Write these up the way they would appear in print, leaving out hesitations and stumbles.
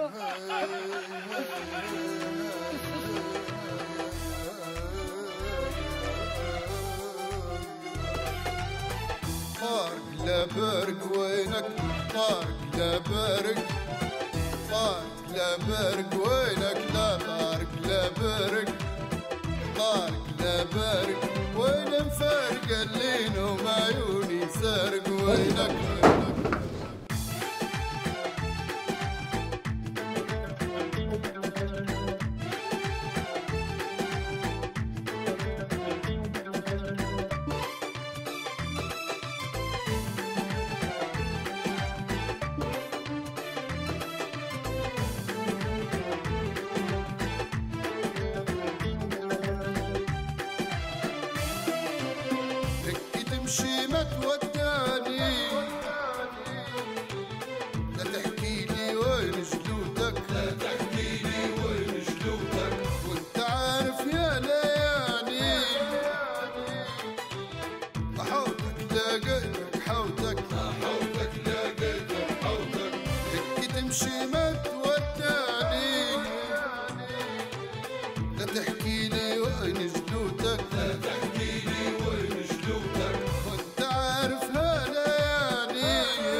طارق لا برق وينك طارق لا برق طارق لا برق وينك لا طارق لا برق طارق لا برق وين مفارق اللين وما عيوني سارق وينك تمشي ما توداني لا تحكي لي وين جلودك لا تحكي لي وين جلودك وانت عارف يا لياني حوتك لقيتك حوتك حوتك لقيتك حوتك تحكي تمشي ما توداني لا تحكي لي وين جلودك لا تحكي لي وين جلودك وانت عارف هالياني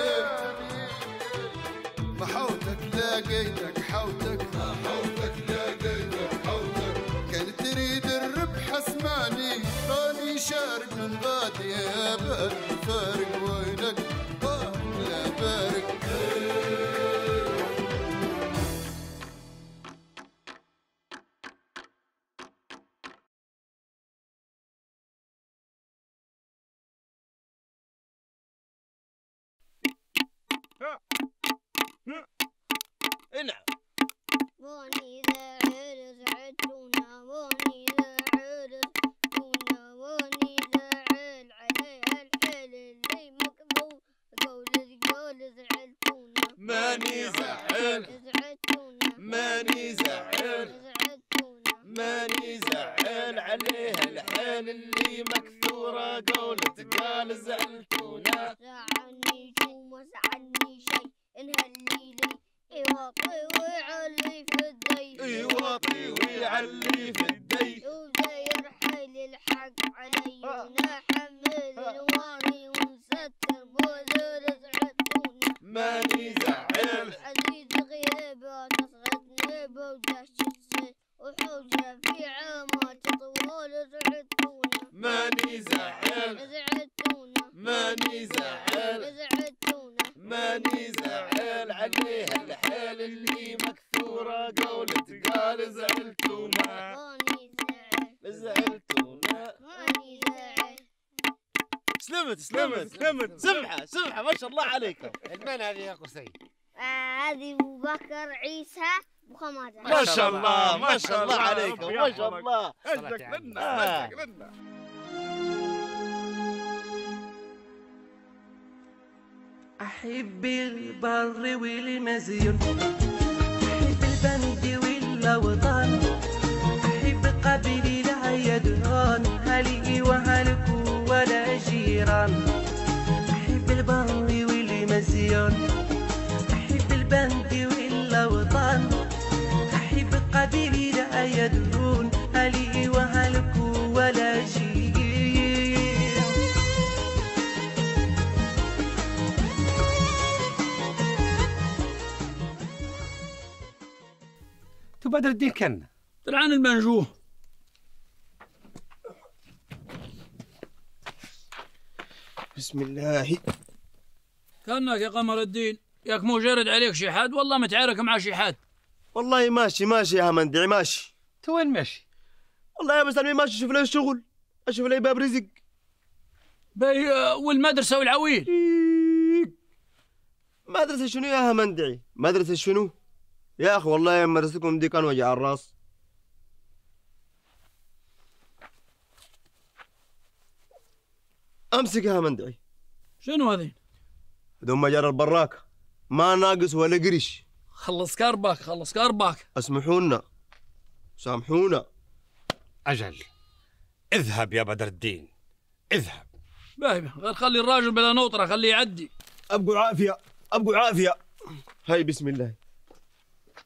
محوتك لقيتك حوتك حوتك لقيتك حوتك كان تريد الربح اسمعني راني شارك من غادي يا بارك فارق وينك لا بارك نعم واني زعل زعلتونا واني زعل زعلتونا واني زعل عليها الحل اللي مكذوب قول زعلتونا ماني زعل زعلتونا ماني زعل زعلتونا ماني زعل عليها الحال اللي مكثورة قولة قال زعلتونا زعلني شو ما زعلني شي انهلي لي يواطي ويعلي في الدي يواطي ويعلي في الدي وداير حيل الحق علي ونحمل الواني ونستر بوزر زعلتونا ماني زعل عزيز غيبة تصغتني بوجه السيف وحوجة في عامات طوال زعلتونا ماني زعل زعلتونا ماني زعل زعلتونا ماني زعل عليها الحال اللي مكثورة قولة قال زعلتونا ماني زعل زعلتونا ماني زعل سلمت سمحة ما شاء الله عليكم. من هذه يا قصي؟ هذه أبو بكر عيسى وخمازة ما شاء الله ما شاء الله عليكم ما شاء الله. اجلك لنا أحب البر والمزيون أحب البند والأوطان أحب قبيلي لا يدران هلي وهلك ولا جيران أحب البر والمزيون أحب البند والأوطان أحب قبيلي لا يدرون هلي وهلك ولا جيران. بدر الدين كنا طلعان المنجوه. بسم الله. كأنك يا قمر الدين ياك مو جارد عليك شي حد والله متعارك مع شي حد. والله ماشي يا مندعي ماشي. تو وين ماشي؟ والله يا مسلمي ماشي اشوف لي شغل اشوف لي باب رزق. باي والمدرسة والعويل. مدرسة شنو يا مندعي؟ مدرسة شنو؟ يا اخي والله مدرستكم دي كان وجع الراس. امسك يا مندعي. شنو هذين؟ هذول مجار البراكة ما ناقص ولا قرش. خلص كربك. اسمحونا سامحونا. أجل اذهب يا بدر الدين اذهب. باهي غير خلي الراجل بلا نوطرة خليه يعدي. ابقوا عافية. هاي بسم الله.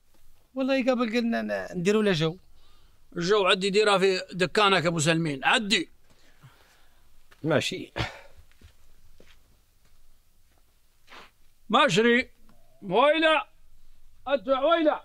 والله قبل قلنا نديروا له جو. الجو عدي ديرها في دكانك ابو سلمين، عدي. ماشي. مشري ويلة ادفع ويلة.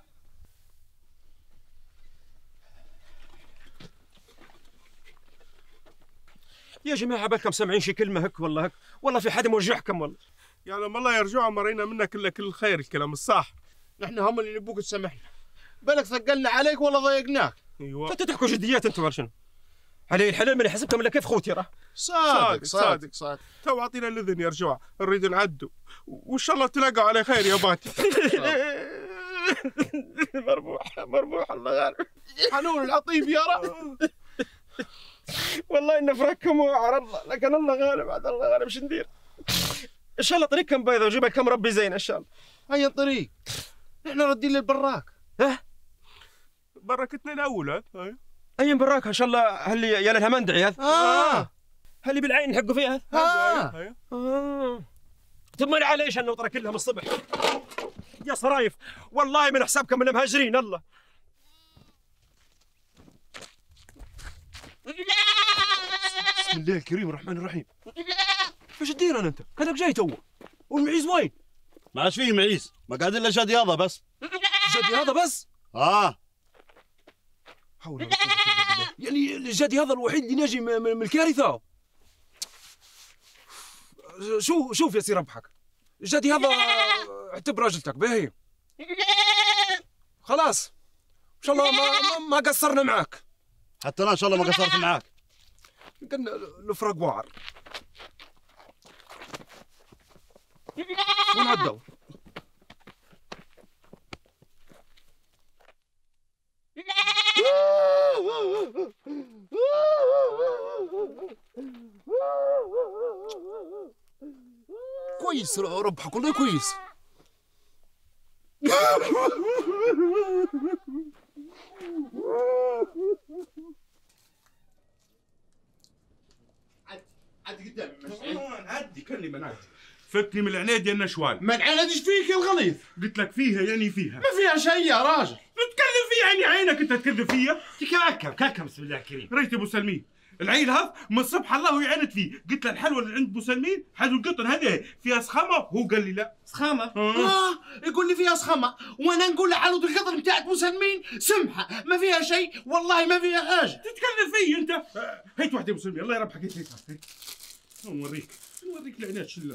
يا جماعه بالكم سامعين شي كلمه هك والله هك، والله في حدا موجعكم والله. يا لما الله يرجعوا مرينا منك الا كل الخير الكلام الصح. نحن هم اللي نبوك تسامحنا، بالك ثقلنا عليك ولا ضايقناك؟ ايوه انتوا تحكوا جديات انتوا ولا شنو؟ علي الحلال من حسبتم ولا كيف خوتي راه؟ صادق تو اعطينا الاذن يا رجوع، نريد نعدوا وان شاء الله تلاقوا على خير يا باتي. مربوح الله غالب. حنون العطيب يا رب. والله ان فرقكم وعر الله، لكن الله غالب عاد الله غالب شو ندير؟ ان شاء الله طريقكم بيضة وجيب لكم ربي زين ان شاء الله. هيا طريق، نحن ردين للبراك. بركتنا الاولى. اي براك ان شاء الله. هل يا لها مندعي هذا؟ هل بالعين نحقوا فيها هذا؟ ثم على ايش النوطره كلها من الصبح يا صرايف، والله من حسابكم من المهاجرين الله. بسم الله الكريم الرحمن الرحيم. ايش تدير انت؟ كانك جاي تو. والمعيز وين؟ ما عادش فيه معيز، ما قاعد الا شادي هذا بس. جدي هذا بس؟ حول ولا قوة الا بالله. يعني الجدي هذا الوحيد اللي ناجي من الكارثة. شوف يا سي ربحك، الجدي هذا اعتبر راجلتك باهي. خلاص ان شاء الله ما قصرنا معاك. حتى انا ان شاء الله ما قصرت معاك. قلنا الفرق واعر. وين عدوا؟ كويس ربحك والله كويس. عدي قدامي نعدي كاني ما نعدي. فكني من العناد يا النشوان. ما العناد ايش فيك يا الغليظ؟ قلت لك فيها يعني فيها. ما فيها شيء يا راجل. تتكلم فيها يعني عينك انت تكذب فيا. كاكم بسم الله الكريم. ريت ابو سلمين العيل هذا من الصبح الله ويعند فيه، قلت له الحلوه اللي عند ابو سلمين حلو القطن هذه فيها سخامه، هو قال لي لا. سخامه؟ يقول لي فيها سخامه، وانا نقول له حلوه القطن بتاعت ابو سلمين سمحه ما فيها شيء، والله ما فيها حاجه. تتكلم فيا انت. هيت واحده ابو سلمين الله يربحك. هيت نوريك العناد شله.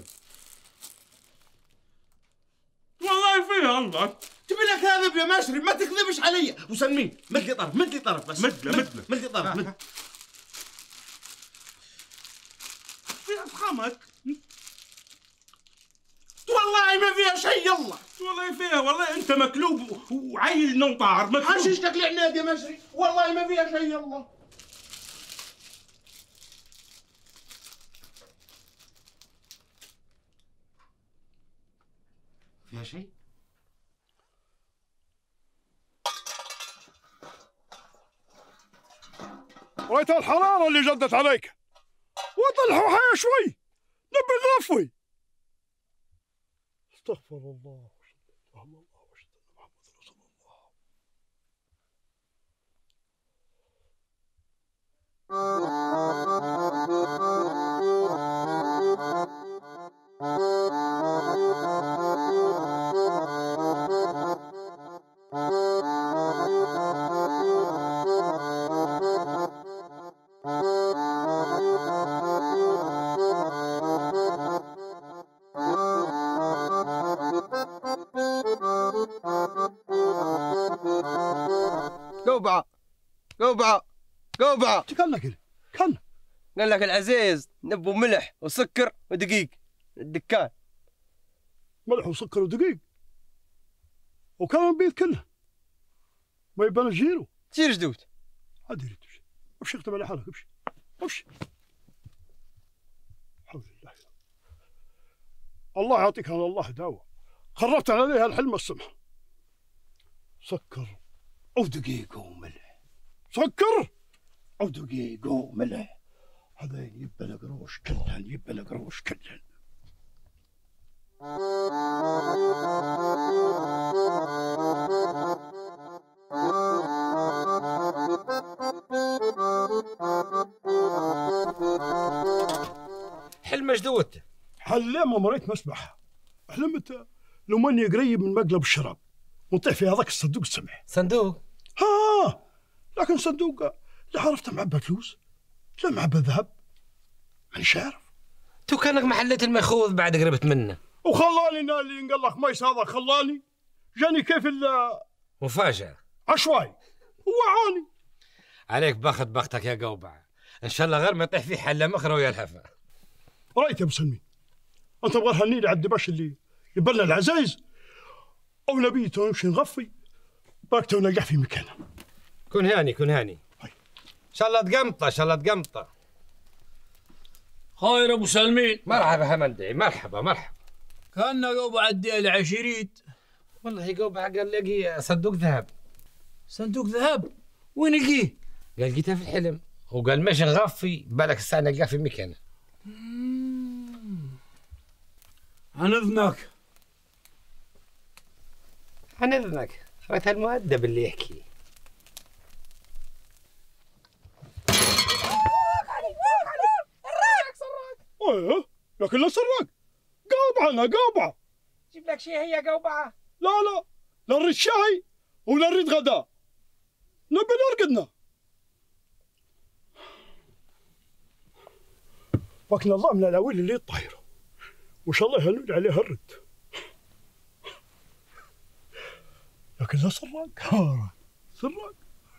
والله فيها الله. تبي لك كاذب يا مشري، ما تكذبش علي. ابو سلمين مد لي طرف بس. مد لي طرف. فيها سخامك. والله ما فيها شيء يلا. والله فيها، والله انت مكلوب وعيل نوطار مكلوب. حشيشتك العناد يا مشري، والله ما فيها شيء يلا. فيها شيء؟ ريت الحرارة اللي جدت عليك، وطلعوا حيا شوي نبي نغفوي. استغفر الله واشهد ان لا اله الا الله واشهد ان محمد رسول الله. قوبعة كان قال لك العزيز نبو ملح وسكر ودقيق الدكان. ملح وسكر ودقيق وكان البيت كله ما يبان جيرو. جير جدوت عاد يريد امشي اكتب على حالك. امشي حول الله. الله يعطيك على الله دعوة، خربت عليها الحلم السمح. سكر او دقيق وملح، سكر او دقيق وملح، هذا يبى له قروش كلهن، يبى له قروش كلهن. دوت؟ حلين ما مريت مسبحة، حلمت لو ماني قريب من مقلب الشراب ونطيح في هذاك الصندوق السمح. صندوق؟ ها، لكن صندوق لا عرفت معبى فلوس لا معبى ذهب، ماني شارف. تو كانك محليت المخوض بعد قربت منه. وخلاني اللي ينقلق ميس هذا خلاني جاني كيف مفاجأة عشوائي وعاني. عليك باخذ بختك يا قوبعة، ان شاء الله غير ما يطيح فيه حلة مخرة ويا الحفا. رايت يا ابو سلمين، انت تبغى تهنيني على الدبش اللي يبلنا العزايز او نبي نمشي نغفي باك تو نلقاه في مكانه. كن هاني كن هاني. هاي. ان شاء الله تقمطه ان شاء الله تقمطه. خير ابو سلمين. مرحبا همندعي، مرحبا مرحبا. كان قوبعة الديل عشريت. والله قوبعة قال لقي صندوق ذهب. صندوق ذهب؟ وين لقيه؟ قال لقيته في الحلم، وقال ماشي نغفي بالك الساعة نلقاه في مكانه. عن اذنك. عن اذنك، ريت المؤدب اللي يحكي. ايه لكن لا سراق، قوبعة انا قوبعة. جيب لك شيء هي قوبعة؟ لا لا نريد شاي ولا نريد غداء، نبي نرقدنا. لكن الله من الاويل اللي يطهره، وان شاء الله يهنون عليه الرد. لكن لا سراق، سراق.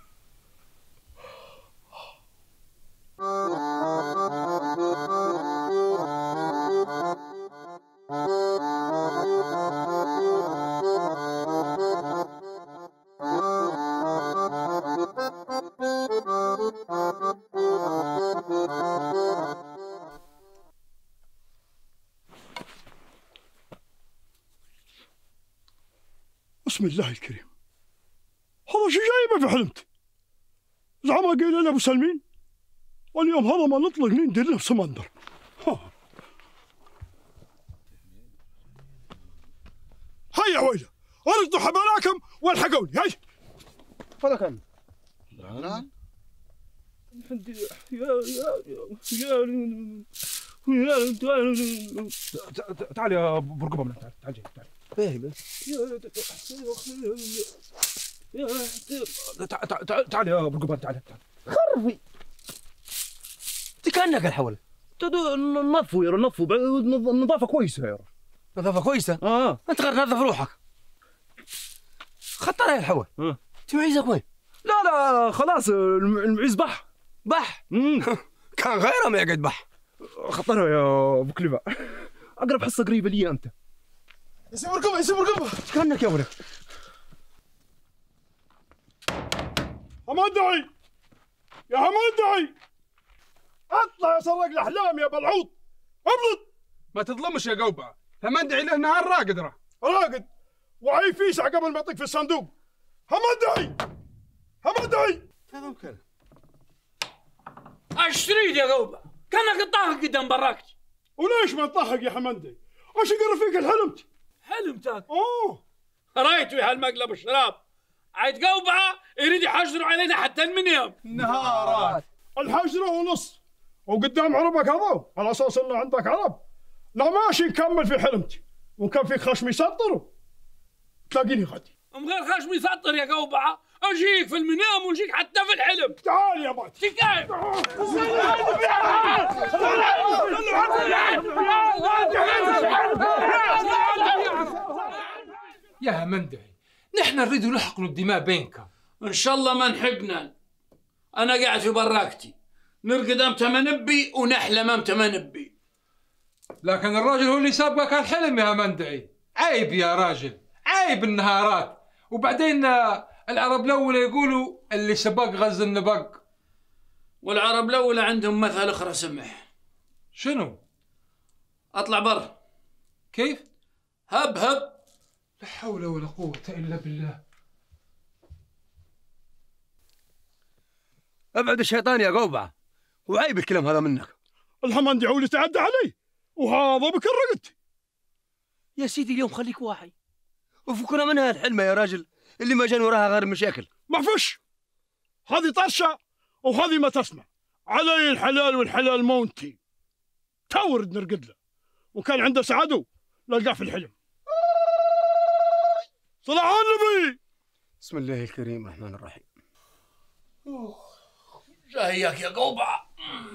بسم الله الكريم، هذا شو جايبه في حلمتي؟ زعما قايل لنا ابو سلمين، واليوم هذا ما نطلق ندير له بسمندر. هيا ويله ارقدوا حبالاكم والحقوني. هيا هذا كان نعم. تعال يا برقبه من تعال جاي تعال تعال يا برقبه تعال خرفي كأنك الحول نظفوا يا نظفوا نظافه كويسه يا نظافه كويسه. انت غير تنظف روحك. خطر يا الحول. تمعيزك وين؟ لا خلاص المعيز بح كان غيره ما يقعد بح. خطرها يا ابو كليفه، اقرب حصه قريبه لي انت. يسيب رقبه كانك يا ولد. همندعي يا همندعي، اطلع يا سراق الاحلام يا بلعوط، ابلط. ما تظلمش يا قوبعه، همندعي له نهار راقد راقد وعي فيسع قبل ما يطيق في الصندوق. همندعي هذا مكان. ايش تريد يا قوبعة؟ كانك تطاهق قدام براكتي. وليش ما تضحك يا حمندي؟ وش يقر فيك الحلمت؟ حلمتك؟ رايتوا يا هالمقلب الشراب، عيد قوبعة يريد يحجروا علينا حتى المنيم. نهارات الحجرة ونص، وقدام عربك هذا على اساس انه عندك عرب. لا ماشي نكمل في حلمتي، وكان فيك خشم يسطر تلاقيني غادي. ام غير خشم يسطر يا قوبعة، اجيك في المنام واجيك حتى في الحلم. تعال يا بات. شكاية. يا همندعي، نحن نريد نحقن الدماء بينك. ان شاء الله ما نحقنا. انا قاعد في براكتي، نرقد امتى ما نبي ونحلم امتى ما نبي. لكن الراجل هو اللي سابقك على الحلم يا همندعي. عيب يا راجل، عيب النهارات. وبعدين العرب الاولى يقولوا اللي سبق غز النبق. والعرب الاولى عندهم مثل اخرى سمح. شنو؟ اطلع برا. كيف؟ هب لا حول ولا قوة الا بالله. ابعد الشيطان يا قوبعة، وعيب الكلام هذا منك. الحمندي عولي تعدى علي وهذا بك رقدت. يا سيدي اليوم خليك واعي وفكنا منها الحلمة يا راجل اللي ما جان وراها غير مشاكل. ما فش، هذه طرشة وهذه ما تسمع. علي الحلال والحلال مونتي، تورد نرقد له. وكان عنده سعده لقاه في الحلم. صلاح النبي. بسم الله الكريم الرحمن الرحيم. جايك يا قوبعة.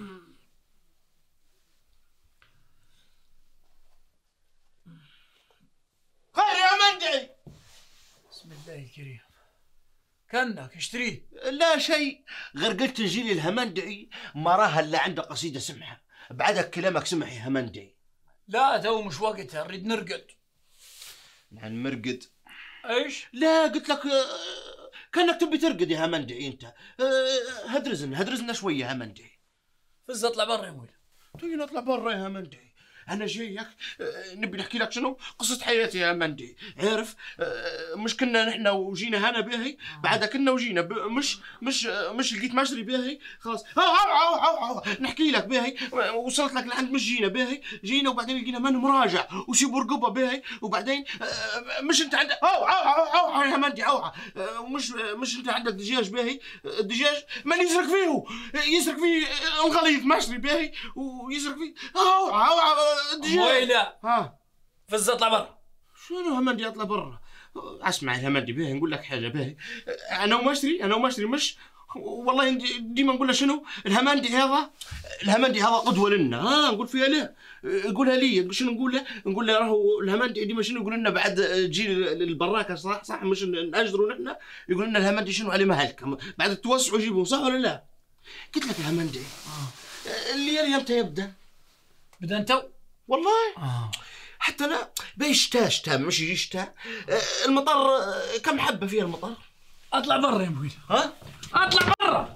خير يا مندعي. بسم الله الكريم. كانك اشتريه. لا شيء، غير قلت نجي لي الهمندعي مراها اللي عنده قصيدة سمحة، بعدك كلامك سمح يا همندعي. لا تو مش وقتها، نريد نرقد. يعني مرقد؟ ايش؟ لا قلت لك كانك تبي ترقد يا همندعي انت. هدرزنا شوية يا همندعي. فز اطلع برا يا ولد. تيجي نطلع برا يا همندعي. انا جايك نبي نحكي لك شنو قصة حياتي يا مندي. عارف مش كنا نحن وجينا هنا باهي، بعد كنا وجينا مش لقيت مشري باهي خلاص. نحكي لك باهي، وصلت لك لعند مش جينا باهي، جينا وبعدين لقينا من مراجع وشي برقبه باهي، وبعدين مش انت عندك يا مندي مش انت عندك دجاج باهي، الدجاج من يسرق فيه الغليظ مشري باهي، ويسرق فيه ويلا. فز اطلع برا. شنو همندي اطلع برا؟ اسمع يا همندي باهي نقول لك حاجه باهي، انا ومشري مش والله ديما نقول له شنو الهمندي هذا قدوه لنا. نقول فيها لا قولها لي شنو نقول له راهو الهمندي ديما شنو يقول لنا بعد تجي البراكه صح مش ناجروا نحن، يقول لنا الهمندي شنو عليه مهلكم بعد توسعوا جيبوا صح ولا لا؟ قلت لك الهمندي اللي امتى يبدا انت والله حتى انا باي شتاء مش يجي شتاء. المطر كم حبه فيها المطر؟ اطلع برا يا مولي. اطلع برا.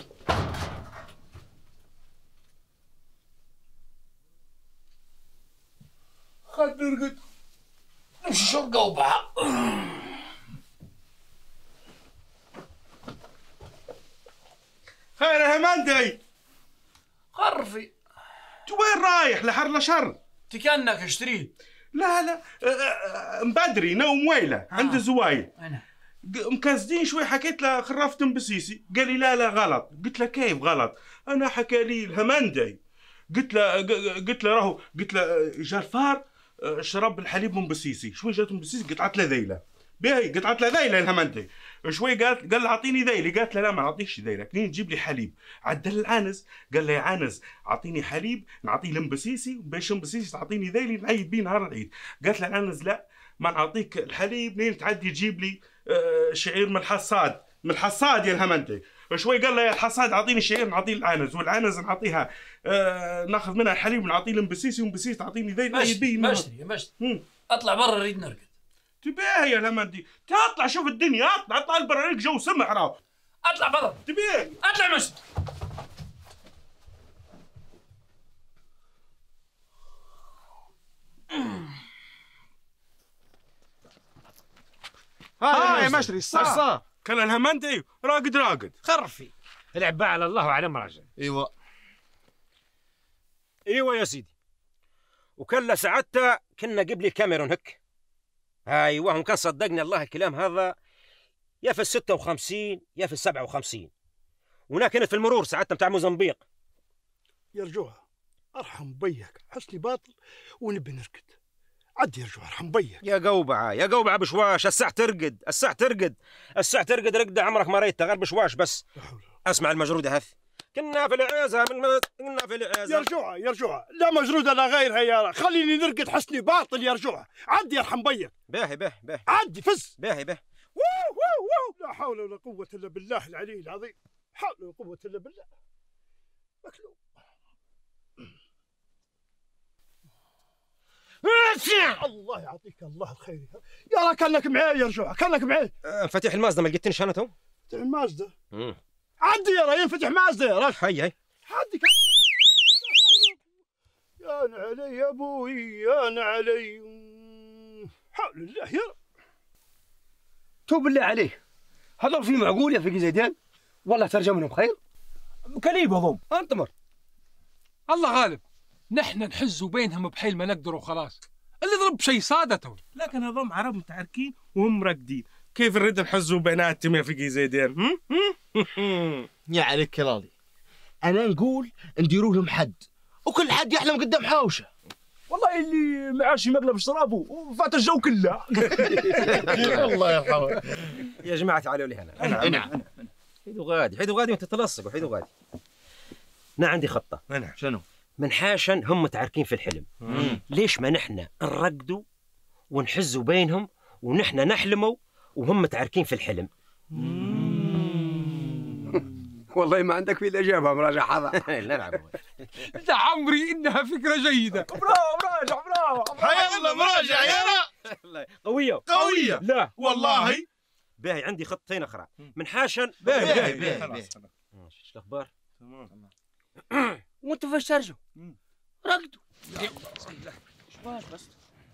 خد نرقد نمشي شو قوبعة. خير يا همندي. خرفي وين رايح لحر لشر؟ تكنك اشتريه. لا مبدري نوم ويله عند زوايل. انا مكازدين شوي، حكيت له خرفت بسيسي، قال لي لا غلط. قلت له كيف غلط؟ انا حكى لي الهمندي. قلت له راهو جا الفار شرب الحليب من بسيسي. شوي جات من بسيسي قطعت له ذيله باهي، قطعت له ذيله الهمندي. شوي قال له اعطيني ذيلي. قالت له لا ما نعطيكش ذيلك، لين تجيب لي حليب. عدل العنز قال له يا عنز اعطيني حليب نعطيه لمبسيسي، باش مبسيسي تعطيني ذيلي نعيد بيه نهار العيد. قالت له العنز لا ما نعطيك الحليب لين تعدي تجيب لي شعير من الحصاد يا الهمندي. شوي قال له يا الحصاد اعطيني شعير نعطيه العنز، والعنز نعطيها ناخذ منها الحليب ونعطيه لمبسيسي، ومبسيسي تعطيني ذيلي نعيد بيه. مشتري اطلع برا نريد نرقد. تبيه يا الهمندي تطلع شوف الدنيا، اطلع البراريك جو سمح راهو. اطلع برا. تبيه اطلع مشتري. يا مشري الصار كان الهمندي راقد خرفي العب على الله وعلى مراجع. ايوه يا سيدي. وكلا ساعتها كنا قبل الكاميرون هك. ايوه هم كان صدقني الله الكلام هذا يا في ال56 يا في ال57، وهنا كانت في المرور ساعتها بتاع موزمبيق. يرجوها ارحم بيك حسني باطل ونبي نركد. عدي يرجوها ارحم بيك. يا قوبعه بشواش. الساعة ترقد رقدة عمرك ما ريتها غير بشواش بس. اسمع المجرودة هذه كنا في العزة يرجوها لا مجرودة لا غيرها يا خليني نرقد حسني باطل. يرجوها عدي ارحم بيك. باهي عدي فز. باهي لا حول ولا قوة الا بالله العلي العظيم. حول ولا قوة الا بالله. مكلوب. الله يعطيك الله الخير يا كانك معي. يرجوها كانك معي. مفاتيح المازدا ما لقيتنيش انا تو. مفاتيح المازدا عدي يا ريان. فتح مازدا يا رجل. هي عدي. يا علي يا ابوي يا علي. حول الله يا رب. توب بالله عليه هذول في معقول يا فقي زيدان؟ والله ترجم منهم خير. كليب اظن انتمر. الله غالب نحن نحزوا بينهم بحيل ما نقدر وخلاص. اللي ضرب شيء صادته. لكن هذول عرب متعاركين وهم راقدين، كيف نريد نحزوا بيناتهم يا فقي زيدان؟ يا عليك راضي. انا نقول نديروا لهم حد وكل حد يحلم قدام حوشه. والله اللي معاش مقلب شرابه وفات الجو كله. الله يرحمه. يا جماعه تعالوا لي هنا. نعم. حيدوا غادي وانت تلصقوا. حيدوا غادي. انا عندي خطه. نعم. شنو؟ من حاشا هم متعاركين في الحلم. ليش ما نحن نرقدوا ونحزوا بينهم ونحن نحلموا وهم متعاركين في الحلم؟ والله ما عندك في الإجابة مراجع هذا. نلعب. لا عمري إنها فكرة جيدة. برافو. حيا الله مراجع يا قوية. لا والله. باهي عندي خطتين أخرى. من حاشا. باهي. ايش الأخبار؟ تمام. وانتوا فاش ترجعوا؟ رقدوا. بس.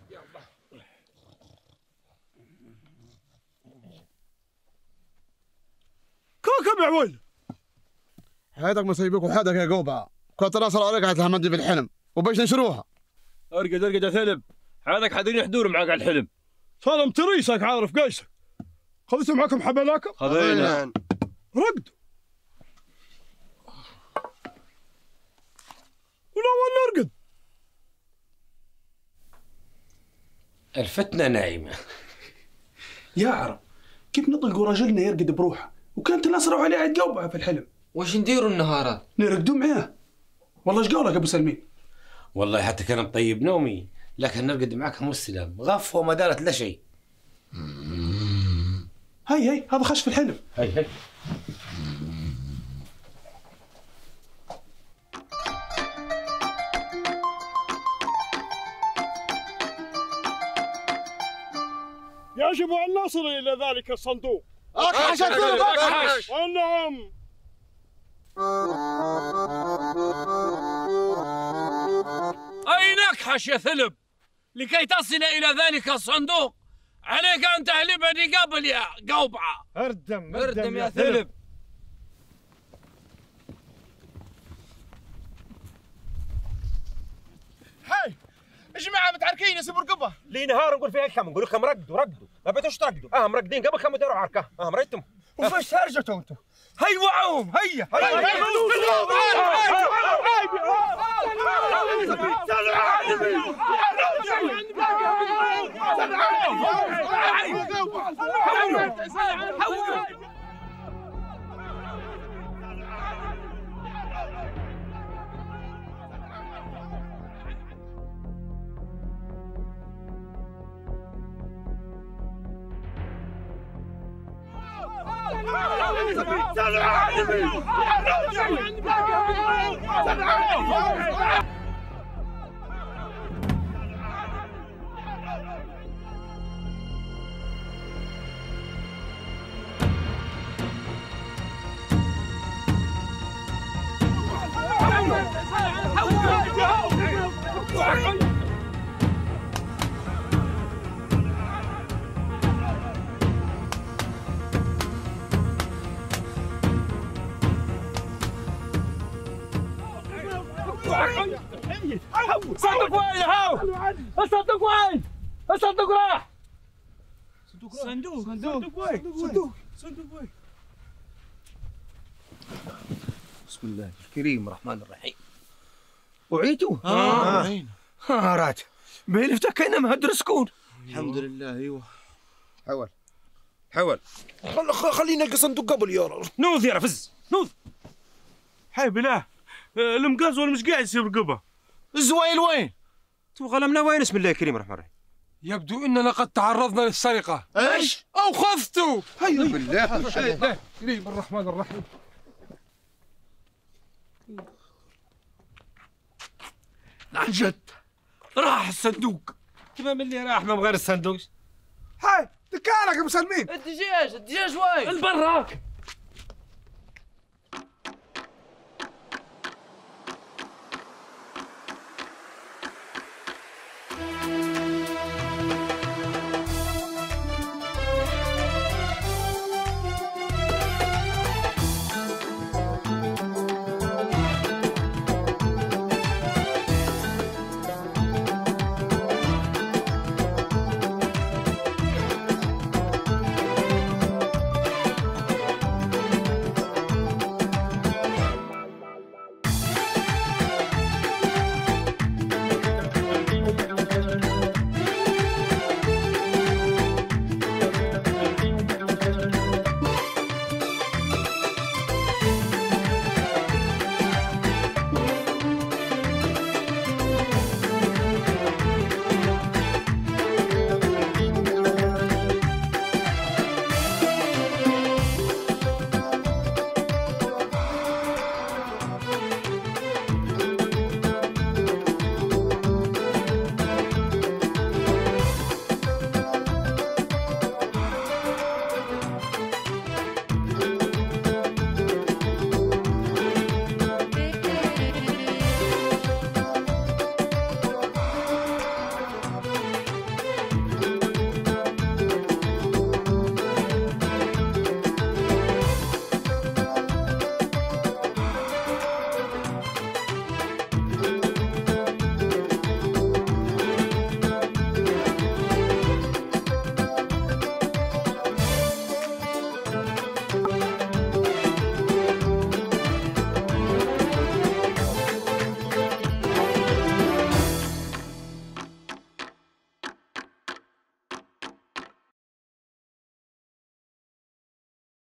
كوكب يا ولد. حياتك مسيبك وحياتك يا قوبعة. كنت ناصر عليك حياة الحمد في الحلم وباش نشروها. ارقد يا ثلب. حياتك حاضرين يحضروا معاك على الحلم. صارم تريسك عارف قيسك. خذيتوا معكم حبلاكم؟ خذينا. رقدوا. ولا ارقد. الفتنة نايمة. يا عرب كيف نطلقوا رجلنا يرقد بروحه وكانت الأسرع عليه عند قوبعة في الحلم. واش نديروا النهارات؟ نرقدوا معاه. والله ايش قولك ابو سلمين؟ والله حتى كان مطيب نومي لكن نرقد معك مو السلام. غف وما دارت لا شيء. هي هذا خش في الحلم. هي يجب أن نصل إلى ذلك الصندوق. أكحش الثلب أكحش. نعم. أين أكحش يا ثلب؟ لكي تصل إلى ذلك الصندوق عليك أن تهلبني قبل يا قوبعة. اردم يا ثلب. هاي يا جماعة متعاركين يسيبوا رقبة. لي نهار نقول فيها كم نقول لكم رقدوا ما بيتوش ترقدوا. مرقدين قبل كم داروا عركة. مريتم. وفاش ترجعوا انتم؟ هي وعوهم هيا. صندوق وين هاو؟ الصندوق وين؟ الصندوق راح. صندوق وين؟ بسم الله الكريم الرحمن الرحيم. وعيتوا؟ رات بين افتكينا مهدر سكون. الحمد لله. ايوه حول خلينا نلقى صندوق قبل يا رجل. نوذ يا رفز نوذ. حي بالله المقازول مش قاعد يسيب رقبه. الزوايل وين؟ غلمنا وين؟ بسم الله الكريم الرحمن الرحيم. يبدو اننا قد تعرضنا للسرقة. ايش؟ او خذتوا. هيا بالله كريم الرحمن الرحيم. عن جد راح الصندوق. كيف من اللي راح من غير الصندوق؟ هاي دكانك يا ابو سلمين. الدجاج وين؟ البراك.